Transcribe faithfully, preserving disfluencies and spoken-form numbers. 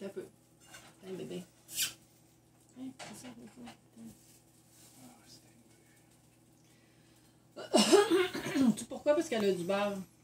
Un peu. Un bébé. Hein, c'est ça, c'est ça. Tu sais pourquoi? Parce qu'elle a du beurre.